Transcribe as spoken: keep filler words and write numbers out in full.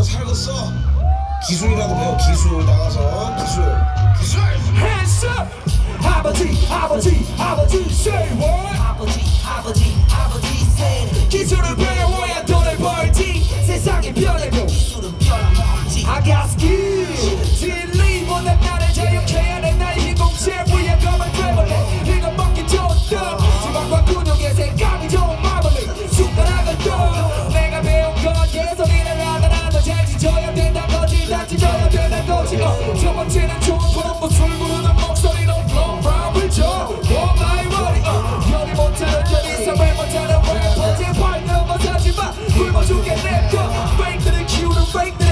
살겠어. 기술이라도 배워. 기술 나가서 기술 기술. Hands up. 아버지 아버지 아버지 say what? 아버지 아버지 아버지 say 기술을 배워야 돈을 벌지. 세상이 변해도 기술은 변함없지. I got skill. 진리보다 나를 자유케 하는 나의 인공체 위에 검을 되버려. 이거 먹기 좋다. 지방과 근육의 생각이 좋은 마블링. 숟가락을 떠. 내가 배운 건 예술이를 하더라도 잘 지져야 된다는 거지. 다 지져야 된다는 거지. 어. 첫 번째는 좋은 푸른 술 부르는 목소리로 flow from 줘. Oh my body. 어. 별이 못하는 연이 사회 못하는 래퍼. 제발 넘어서지 마. 굶어 죽겠네. Fake 는 키우는 fake